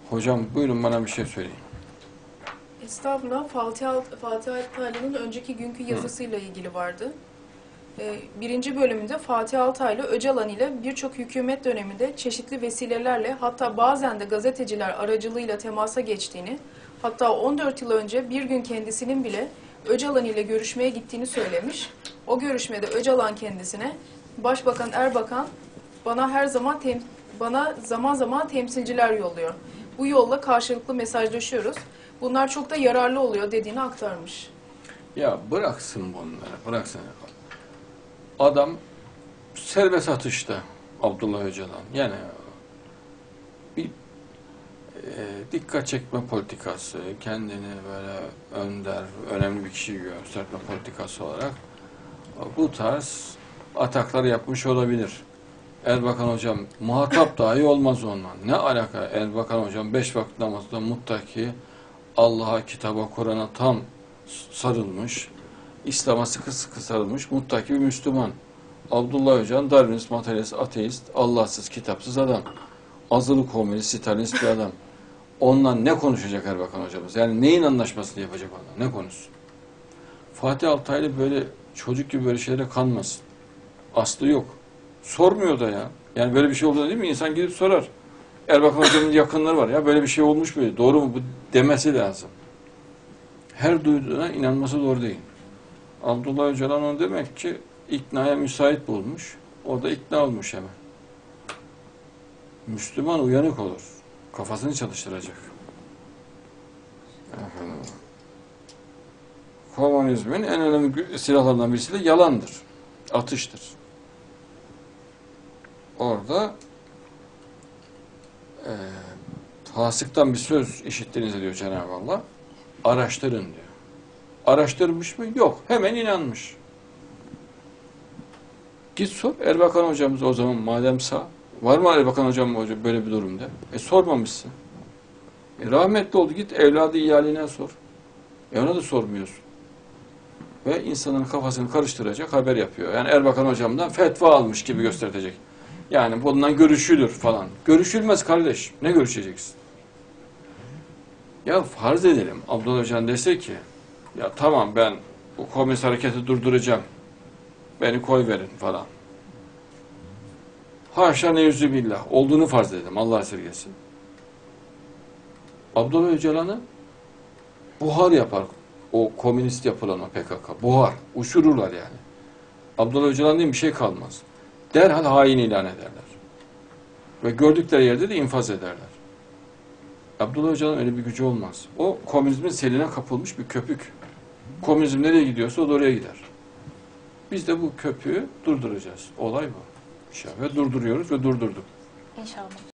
Hocam buyurun bana bir şey söyleyin. Estağfurullah, Fatih Altaylı'nın önceki günkü yazısıyla ilgili vardı. Birinci bölümünde Fatih Altaylı, Öcalan ile birçok hükümet döneminde çeşitli vesilelerle hatta bazen de gazeteciler aracılığıyla temasa geçtiğini, hatta 14 yıl önce bir gün kendisinin bile Öcalan ile görüşmeye gittiğini söylemiş. O görüşmede Öcalan kendisine, Başbakan Erbakan bana zaman zaman temsilciler yolluyor. Bu yolla karşılıklı mesajlaşıyoruz. Bunlar çok da yararlı oluyor dediğini aktarmış. Ya bıraksın bunları, bıraksın. Adam serbest atışta Abdullah Öcalan. Yani bir dikkat çekme politikası, kendini böyle önder, önemli bir kişi gösterme politikası olarak bu tarz ataklar yapmış olabilir. Erbakan hocam muhatap dahi olmaz ondan. Ne alaka? Erbakan hocam 5 vakit namazda muttaki, Allah'a, kitaba, Kur'an'a tam sarılmış, İslam'a sıkı sıkı sarılmış muttaki bir Müslüman. Abdullah Öcalan Darwinist, materyalist, ateist, Allahsız, kitapsız adam. Azılı komünist, Stalinist bir adam. Ondan ne konuşacak Erbakan hocamız? Yani neyin anlaşmasını yapacak ondan? Ne konuşsun? Fatih Altaylı böyle çocuk gibi böyle şeylere kanmasın. Aslı yok. Sormuyor da ya. Yani böyle bir şey oldu değil mi? İnsan gidip sorar. Erbakan hocamın yakınları var. Ya böyle bir şey olmuş böyle. Doğru mu? Bu demesi lazım. Her duyduğuna inanması doğru değil. Abdullah Öcalan onu demek ki iknaya müsait bulmuş. O da ikna olmuş hemen. Müslüman uyanık olur. Kafasını çalıştıracak. Efendim. Komünizmin en önemli silahlarından birisi de yalandır. Atıştır. Orada fasıktan bir söz işittiğinizde diyor Cenab-ı Allah. Araştırın diyor. Araştırmış mı? Yok. Hemen inanmış. Git sor. Erbakan hocamız o zaman madem sağ. Var mı Erbakan hocam böyle bir durumda? Sormamışsın. Rahmetli oldu. Git evladı iyaline sor. Ona da sormuyorsun. Ve insanın kafasını karıştıracak haber yapıyor. Yani Erbakan hocamdan fetva almış gibi gösterecek. Yani bundan görüşülür falan. Görüşülmez kardeş. Ne görüşeceksin? Ya farz edelim Abdullah Öcalan dese ki ya tamam ben bu komünist hareketi durduracağım. Beni koy verin falan. Haşa neüzübillah. Olduğunu farz edelim. Allah esirgesin. Abdullah Öcalan'ı buhar yapar. O komünist yapılan o PKK. Buhar. Uçururlar yani. Abdullah Öcalan değil bir şey kalmaz. Derhal hain ilan ederler. Ve gördükleri yerde de infaz ederler. Abdullah Öcalan öyle bir gücü olmaz. O komünizmin seline kapılmış bir köpük. Komünizm nereye gidiyorsa o da oraya gider. Biz de bu köpüğü durduracağız. Olay bu. İnşallah. Ve durduruyoruz ve durdurduk. İnşallah.